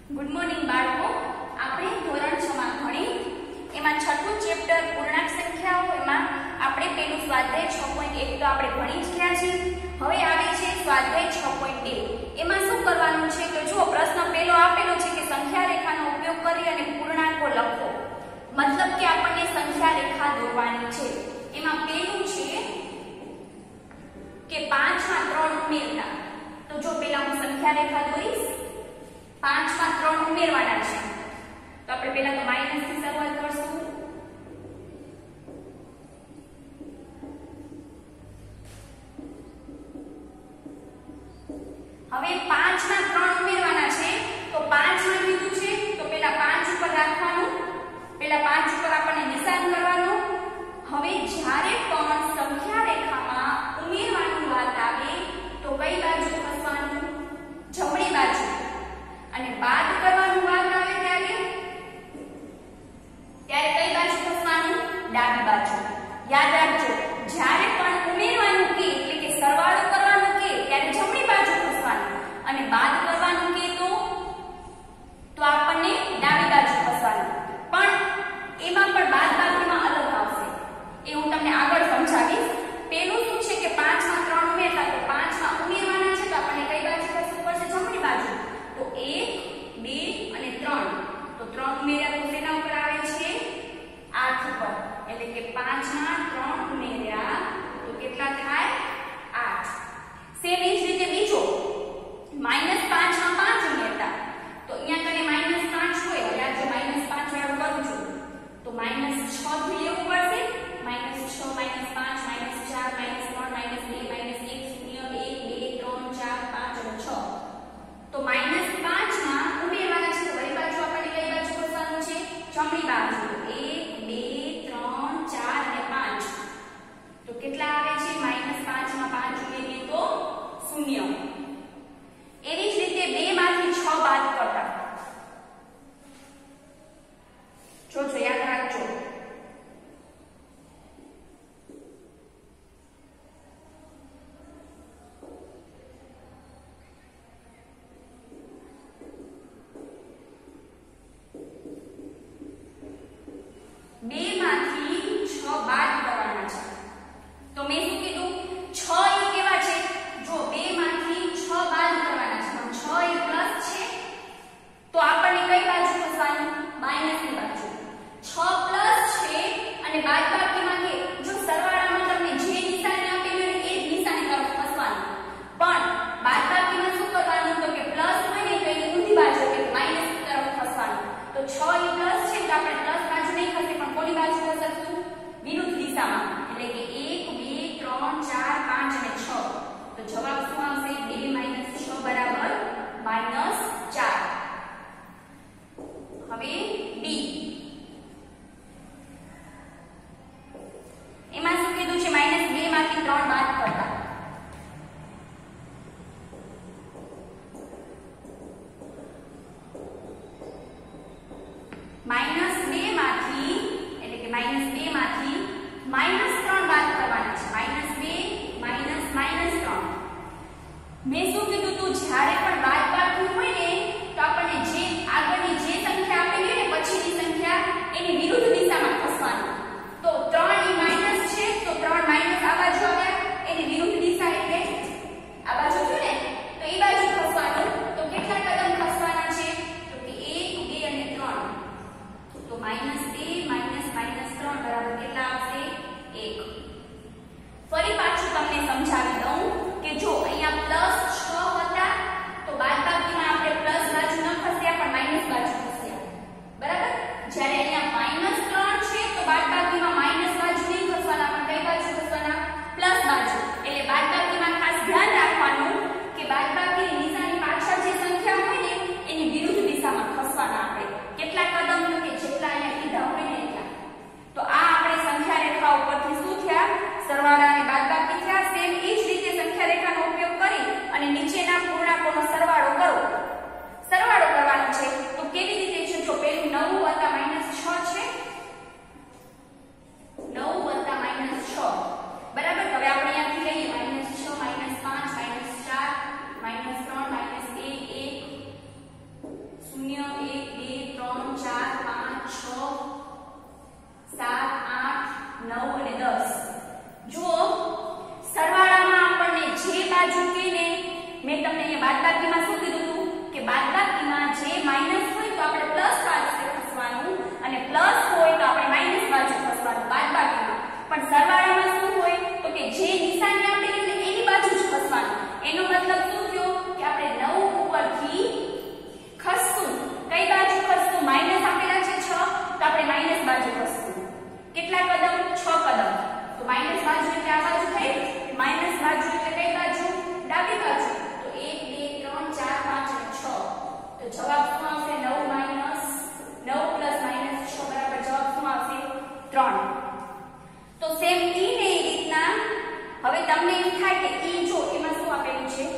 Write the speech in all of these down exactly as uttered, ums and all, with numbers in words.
Good morning બાળકો, આપણે ધોરણ છ માં ગણિત એમાં છઠ્ઠું ચેપ્ટર પૂર્ણાંક સંખ્યાઓ એમાં આપણે પેલું સ્વાધ્યાય છ પોઈન્ટ એક તો આપણે ભણી જ ગયા છીએ. હવે આવે છે સ્વાધ્યાય છ પોઈન્ટ બે. એમાં શું કરવાનું છે તો જો પ્રશ્ન પેલો આપેલો છે કે સંખ્યા રેખાનો ઉપયોગ કરી અને પૂર્ણાંકો લખો. મતલબ કે આપણને સંખ્યા રેખા દોરવાની છે. એમાં પેલું છે કે પાંચ માં ત્રણ ઉમેરતા. તો જો પેલા હું સંખ્યા રેખા દોરીશ, પાંચ માં ત્રણ ઉમેરવાના છે તો આપણે પહેલા તો માઈનસ થી શરૂઆત કરશું. હવે પાંચ માં ત્રણ ઉમેરવાના છે તો પાંચ માં કીધું છે તો પહેલા પાંચ ઉપર રાખવાનું, પહેલા પાંચ ઉપર આપણને નિશાન કરવાનું. હવે જ્યારે પણ સંખ્યા રેખામાં ઉમેરવાની વાત આવે તો કઈ બાજુ ખસવાનું? જમણી બાજુ. અને બાદ કરવાનું વાત આવે ત્યારે ત્યારે કઈ બાજુ ખસવાનું? ડાબી બાજુ. યાદ રાખજો, જ્યારે પણ ઉમેરવાનું કે એટલે કે સરવાળો કરવાનું કે ત્યારે જમણી બાજુ ખસવાનું અને બાદ કરવાનું કે તો તો આપણને ડાબી બાજુ ખસવાનું. પણ એમાં પણ બાદબાકીમાં અલગ આવશે, એ હું તમને આગળ સમજાવીશ. પેલું શું છે કે પાંચ માં ત્રણ ઉમેરતા તો પાંચ માં ઉમેરવાના છે તો આપણને કઈ બાજુ ખસવું પડશે? જમણી બાજુ. તો એક, બે અને ત્રણ. તો ત્રણ ઉમેર્યા તો શેના ઉપર આવે છે? આઠ ઉપર. એટલે કે પાંચ માં ત્રણ ઉમેર્યા તો કેટલા થાય? આઠ. સેમ એ જ રીતે બીજો માઈનસ પાંચ માં પાંચ ઉમેરતા તો અહીંયા કને માઈનસ પાંચ હોય. હવે આ જે માઈનસ પાંચ વાળું કરું છું તો માઈનસ છ થી લેવું પડશે. માઈનસ છ, માઈનસ પાંચ, માઈનસ ચાર, માઈનસ ત્રણ, માઈનસ બે, માઈનસ એક, શૂન્ય, એક, બે, ત્રણ, ચાર, પાંચ અને છ. તો માઈનસ પાંચ માં ઉમેરવાના છે તો વળી બાજુ આપણને કઈ બાજુ ખસવાનું છે? જમણી બાજુ. એક, બે, ત્રણ, ચાર અને પાંચ. તો કેટલા આવે છે? માઈનસ પાંચ માં પાંચ ઉમેરીએ તો શૂન્ય. એવી જ રીતે બે માંથી છ બાદ કરતા. જોજો, યાદ રાખજો. બે માંથી છ બાદ કરવાના છે. તો મેં શું કીધું? છ એ કેવા છે? જો બે માંથી છ બાદ કરવાના છે પણ છ એ પ્લસ છે તો આપણને કઈ બાજુ ખસવાનું? માઈનસ ની બાજુ. છ પ્લસ છે અને બાદબાકીમાં કે જો સરવાળામાં તમને જે નિશાની આપેલી હોય એ જ નિશાની તરફ ખસવાનું. પણ બાદબાકીમાં શું કરવાનું? તો કે પ્લસ હોય ને તો એની ઊંધી બાજુ એટલે માઈનસ તરફ ખસવાનું. તો છ એ પ્લસ છે તો આપણે પ્લસ બાજુ નહીં ખસે પણ કોની બાજુ ખસશું? વિરુદ્ધ દિશામાં. એટલે કે એક, બે, ત્રણ, ચાર, પાંચ અને છ. તો જવાબ શું આવશે? બે માઈનસ છ બરાબર માઈનસ ચાર. હવે ડી. એમાં શું કીધું છે? માઈનસ બે માંથી ત્રણ બાદ કરતા. માઈનસ બે માંથી એટલે કે માઈનસ બે માંથી માઈનસ ત્રણ બાદ કરવાના છે. માઈનસ બે માઈનસ માઈનસ ત્રણ. મેં શું કીધું તું? જ્યારે પણ બાદબાકી હોય ને તો આપણને જે આગળની જે સંખ્યા આપેલી હોય ને પછીની સંખ્યા એની વિરુદ્ધ દિશામાં ખસવાનું. તો ત્રણ એ માઈનસ છે તો ત્રણ માઈનસ આ બાજુ આવ્યા એની વિરુદ્ધ દિશા એટલે આ બાજુ છે ને તો એ બાજુ ખસવાનું. તો કેટલા કદમ ખસવાના છે? તો કે એક, બે અને ત્રણ. તો માઈનસ બે માઈનસ માઈનસ ત્રણ બરાબર કેટલા આવશે? એક. ફરી પાછું તમને સમજાવી દઉં કે જો અહીંયા પ્લસ છ હતા તો બાદબાકીમાં આપણે પ્લસ બાજુ ન ખસ્યા પણ માઈનસ બાજુ ખસ્યા. બરાબર? જ્યારે અહીંયા માઈનસ ત્રણ છે તો બાદબાકીમાં માઈનસ બાજુ નહીં ખસવાના પણ કઈ બાજુ ખસવાના? પ્લસ બાજુ. એટલે બાદબાકીમાં ખાસ ધ્યાન રાખવાનું કે બાદબાકીની નિશાની પાછળ જે સંખ્યા હોય ને એની વિરુદ્ધ દિશામાં ખસવાના આપણે. કેટલા કદમ? તો કે જેટલા અહીંયા કીધા હોય ને એટલા. તો આ આપણે સંખ્યા રેખા ઉપરથી શું થયા? સરવાળા અને બાદબાકી થયા. સેમ એ જ રીતે સંખ્યા રેખાનો ઉપયોગ કરી અને નીચેના પૂર્ણાંકોનો સરવાળો કરો. સરવાળો કરવાનો છે તો કેવી રીતે છે? જો પેલું નવ વત્તા માઈનસ છ છે. નવ વત્તા માઈનસ છ બરાબર. હવે આપણે અહીંયાથી લઈએ માઈનસ છ, માઈનસ પાંચ, માઈનસ ચાર, માઈનસ ત્રણ, માઈનસ એક, એક, શૂન્ય, મેં તમને અહીંયા બાદબાકીમાં શું કીધું હતું કે બાદબાકીમાં જે માઈનસ હોય તો આપણે પ્લસ બાજુ ખસવાનું અને પ્લસ હોય તો આપણે માઈનસ બાજુ ખસવાનું બાદબાકીમાં. પણ સરવાળામાં શું હોય તો કે જે નિશાની આપેલી હોય એની બાજુ જ ખસવાનું. એનો મતલબ શું થયો કે આપણે નવ ઉપરથી ખસશું. કઈ બાજુ ખસશું? માઈનસ આપેલા છે છ તો આપણે માઈનસ બાજુ ખસશું. કેટલા કદમ? છ કદમ. તો માઈનસ બાજુ એટલે આ બાજુ થઈ. માઈનસ બાજુ એટલે કઈ બાજુ? ડાબી બાજુ. તો એક બે ત્રણ ચાર પાંચ અને છ. તો જવાબ શું આવશે? નવ માઈનસ નવ પ્લસ માઈનસ છ બરાબર જવાબ શું આવશે? ત્રણ. તો સેમ ઈ ને એ રીતના હવે તમને એમ થાય કે ઈ જો એમાં શું આપેલું છે?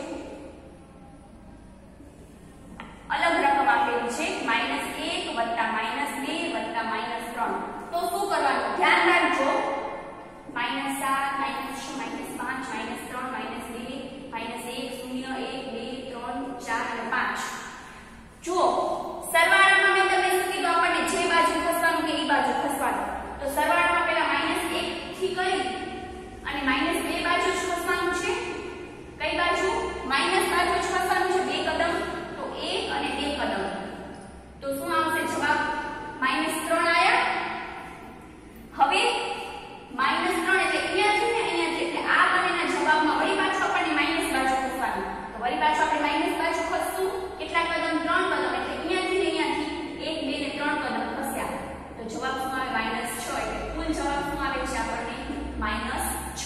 અલગ રકમ આપેલી છે માઈનસ એક વત્તા માઈનસ બે વત્તા માઈનસ ત્રણ. તો શું કરવાનું? ધ્યાન રાખજો. માઈનસ સાત માઈનસ છ માઈનસ પાંચ માઈનસ ત્રણ માઈનસ બે માઈનસ એક શૂન્ય એક બે ત્રણ ચાર અને પાંચ. જુઓ સરવાળામાં મેં તમને શું કીધું? આપણને જે બાજુ ખસવાનું કે એ બાજુ ખસવાનું. તો સરવાળામાં પહેલા માઈનસ એક થી કરી અને માઈનસ બે બાજુ જ ખસવાનું છે. કઈ બાજુ? માઈનસ બાજુ જ ખસવાનું છે. બે કદમ. તો એક અને બે કદમ. તો શું આવશે જવાબ? માઈનસ ત્રણ આયા. હવે માઈનસ ત્રણ એટલે અહીંયાથી ને અહીંયાથી એટલે આ બંનેના જવાબમાં વળી પાછું આપણને માઈનસ બાજુ ખસવાનું. તો વળી પાછું આપણે માઈનસ બાજુ ખસશું. કેટલા કદમ? ત્રણ કદમ. એટલે અહીંયાથી ને અહીંયાથી એક બે ને ત્રણ કદમ ખસ્યા. તો જવાબ શું આવે? માઈનસ છ. એટલે કુલ જવાબ શું આવે છે આપણને? માઈનસ છ.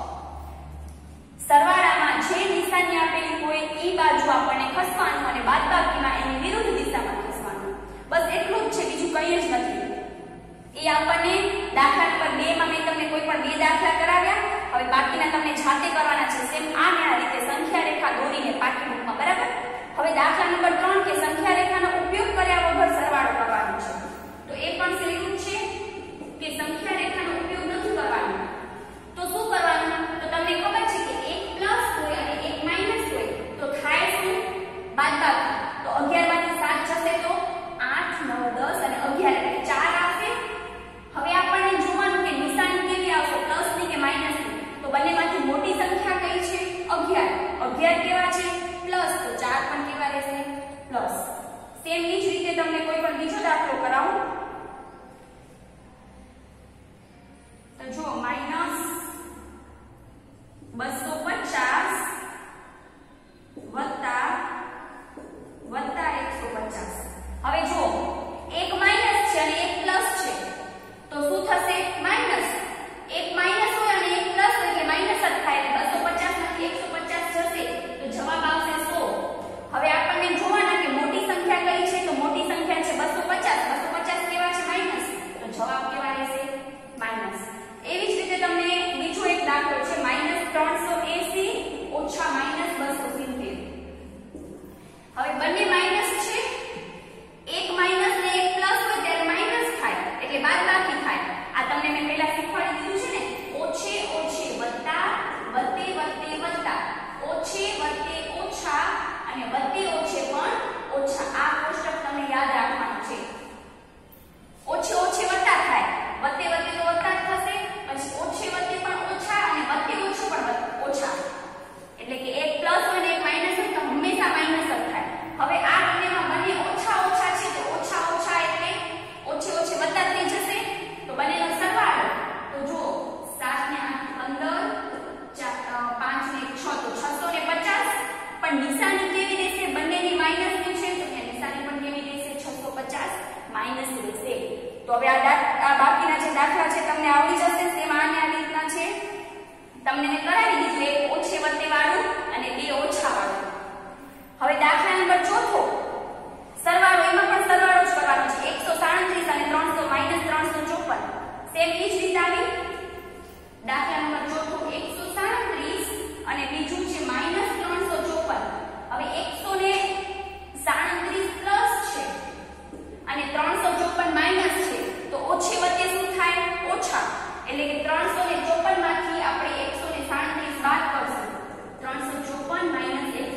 સરવાળામાં જે નિશાની આપેલી હોય એ બાજુ આપણને ખસવાનું અને બાદબાકીમાં એની વિરુદ્ધ દિશામાં ખસવાનું. બસ એટલું જ છે, બીજું કંઈ જ નથી. એ આપણને દાખલા નંબર બે માં મેં તમને કોઈ પણ બે દાખલા કરાવ્યા. હવે બાકીના તમને જાતે કરવાના છે. સેમ આ ને આ રીતે સંખ્યા રેખા દોરીને પાઠ્યપુસ્તકમાં. બરાબર. હવે દાખલા નંબર ત્રણ કે સંખ્યા રેખાનો ઉપયોગ કર્યા વગર સરવાળો કરવાનો છે. તો એ પણ સહેલું છે કે સંખ્યા રેખાનો ઉપયોગ નથી કરવાનો. તો શું કરવાનું? તો તમને ખબર છે કે એક પ્લસ હોય અને એક માઈનસ હોય તો થાય શું? બાદબાકી. તો અગિયાર માંથી સાત જશે તો આઠ નવ દસ અને અગિયાર એટલે ચાર આવશે. હવે આપણને જોવાનું કે નિશાની કેવી આવશે? પ્લસ ની કે માઈનસ ની? તો બંનેમાંથી મોટી સંખ્યા કઈ છે? અગિયાર. અગિયાર કેવા છે? પ્લસ. તો ચાર પણ કેવા રહેશે? પ્લસ. સેમ એ જ રીતે તમને કોઈ પણ બીજો દાખલો કરાવું. તો જો માઈનસ બસો પચાસ વત્તા વત્તા એકસો પચાસ. હવે જો એક માઈનસ છે અને એક પ્લસ છે તો શું થશે? માઈનસ. એક માઈનસ હોય અને એક પ્લસ હોય એટલે માઈનસ જ થાય. એટલે બસો પચાસ માંથી એકસો પચાસ જશે તો જવાબ આવશે સો. હવે આપણને જોવાના કે મોટી સંખ્યા કઈ છે? તો મોટી સંખ્યા છે બસો પચાસ. બસો પચાસ કેવા છે? માઈનસ. તો જવાબ કેવા રહેશે? માઈનસ. એવી જ રીતે તમને બીજો એક દાખલો છે માઈનસ ત્રણસો એંસી ઓછા માઈનસ બસો સિત્તેર. હવે બંને માઈનસ છે. એક માઈનસ ને એક પ્લસ હોય ત્યારે માઈનસ થાય એટલે બાદબાકી થાય. આ તમને મેં પહેલા શીખવાડી દીધું છે ને. ઓછે ઓછે વત્તા વત્તે વત્તે વત્તા ઓછે વત્તે ઓછા અને વત્તે ઓછે પણ ઓછા. આ કોષ્ટક તમને યાદ રાખવાનું છે. ઓછે ઓછે વત્તા થાય. વત્તે વત્તે તો વત્તા જ થશે. પછી ઓછે વત્તે પણ ઓછા અને વત્તે ઓછે પણ ઓછા. એટલે કે એક પ્લસ હોય ને એક માઈનસ હોય તો હંમેશા માઈનસ જ થાય. હવે આ બંનેમાં બંને ઓછા ઓછા છે તો ઓછા ઓછા એટલે ઓછે ઓછે વત્તા થઈ જશે. તો બંનેનો સરવાળો તો જો સાત ને આઠ પંદર પાંચ ને છ તો છસો ને પચાસ. પણ નિશાની કેવી રહેશે? બંનેની માઈનસ ની છે તો ત્યાં નિશાની પણ કેવી રહેશે? છસો પચાસ માઈનસ રહેશે. તો હવે આ આ બાકીના જે દાખલા છે તમને આવડી જશે. તેમાં આને આવી રીતના છે. તમને મેં કરાવી દીધું એક ઓછે વત્તે વાળું અને બે ઓછા વાળું. હવે દાખલા નંબર ચોથો સરવાળો. એમાં પણ સરવાળો જ કરવાનો છે. એકસો સાડત્રીસ અને ત્રણસો માઈનસ ત્રણસો ચોપન. સેમ એ જ રીતે આવી. દાખલા નંબર ચોથો એકસો સાડત્રીસ અને બીજું છે માઈનસ ત્રણસો ચોપન. હવે એકસો ને સાડત્રીસ પ્લસ છે અને ત્રણસો ચોપન માઈનસ છે તો ઓછે વત્તે શું થાય? ઓછા. એટલે કે ત્રણસો ને ચોપન માંથી આપણે એકસો ને સાડત્રીસ બાદ કરશું. ત્રણસો ચોપન માઈનસ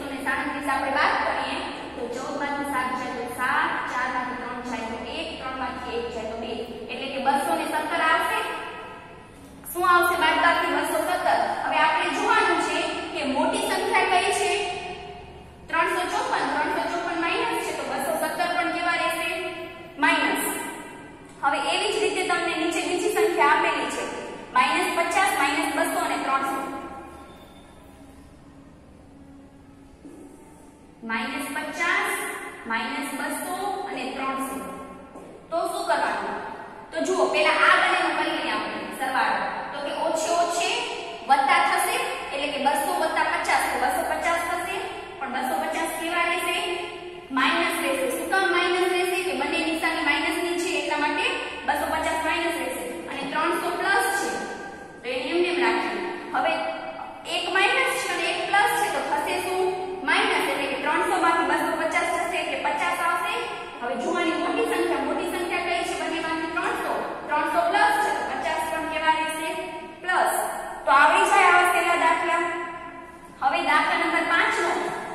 માઇનસ પચાસ, માઇનસ બસો અને ત્રણસો. તો શું કરવાનું? તો જુઓ પહેલા આ બંનેનો કરી લઈએ આપણે સરવાળો. તો કે ઓછે ઓછે વત્તા થશે એટલે કે બસો વત્તા પચાસ તો બસો પચાસ થશે. પણ બસો પચાસ કેવા રહેશે? માઇનસ રહેશે. શું કામ માઇનસ રહેશે? કે બંને નિશાની માઇનસ ની છે એટલા માટે બસો પચાસ માઇનસ રહેશે. અને ત્રણસો પ્લસ છે તો એને એમ એમ રાખીએ. હવે એક માઇનસ છે અને એક પ્લસ છે તો થશે શું? માઇનસ એટલે કે ત્રણસો માંથી બસો પચાસ જશે એટલે પચાસ આવશે. હવે જોવાની મોટી સંખ્યા મોટી સંખ્યા કઈ છે? બંનેમાંથી ત્રણસો. ત્રણસો પ્લસ છે તો પચાસ પણ કેવા રહેશે? પ્લસ. તો આવડી જાય આવા સેલા દાખલા. હવે દાખલા નંબર પાંચ નો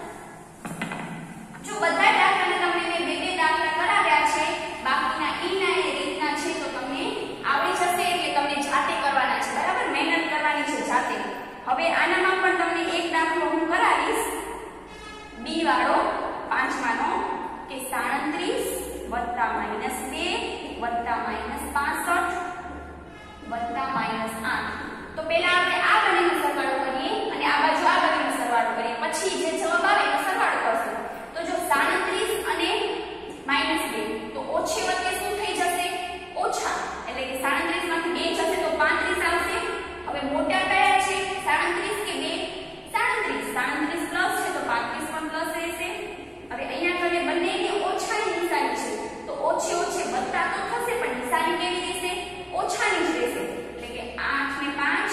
જો બધા દાખલાને તમને મેં બે બે દાખલા કરાવ્યા છે, બાકીના ઈ ના એ રીતના છે તો તમને આવડી જશે. એટલે તમને જાતે કરવાના છે, બરાબર? મહેનત કરવાની છે જાતે. હવે આનામાં પણ તમને એક દાખલો હું કરાવીશ બી વાળો પાંચમાનો કે સાડત્રીસ વત્તા માઇનસ બે વત્તા માઇનસ પાસઠ વત્તા માઇનસ આઠ. તો પહેલા આપણે આ બંનેનો સરવાળો કરીએ અને આ બાજુ આ બંનેનો સરવાળો કરીએ, પછી જે જવાબ આવે એનો સરવાળો કરશું. તો જો સાડત્રીસ અને માઇનસ બે તો ઓછે વત્તે શું થઈ જશે? ઓછા. એટલે કે સાડત્રીસ માંથી બે જશે તો પાંત્રીસ આવશે. હવે મોટા કયા છે? સાડત્રીસ કે બે? સાડત્રીસ. સાડત્રીસ પ્લસ છે તો પાંત્રીસ પણ પ્લસ રહેશે. હવે અહીંયા કને બંનેને ઓછાની નિશાની છે તો ઓછે ઓછે વત્તા તો થશે પણ નિશાની કેવી રહેશે? ઓછાની જ રહેશે. એટલે કે આઠ ને પાંચ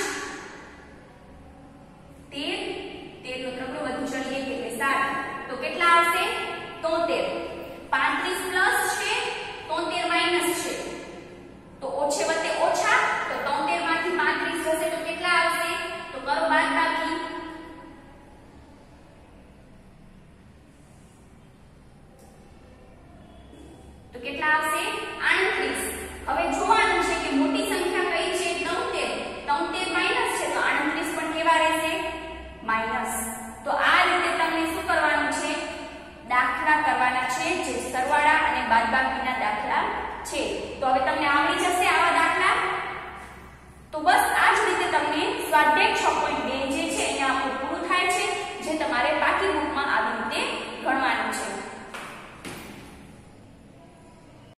તેર. તેર નો ત્રગડો વધુ ચડીએ એટલે સાત. તો કેટલા આવશે? તોતેર. પાંત્રીસ પ્લસ છે, તોતેર માઇનસ છે. તો ઓછે વત્તે ઓછા તો તોતેર માંથી પાંત્રીસ જશે તો કેટલા આવશે? તો કરો બાદબાકી. તો કેટલા આવશે?